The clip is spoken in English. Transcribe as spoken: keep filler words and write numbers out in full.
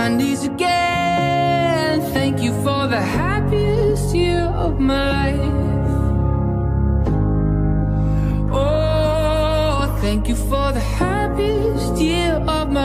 my knees again. Thank you for the happiest year of my life. Oh, thank you for the happiest year of my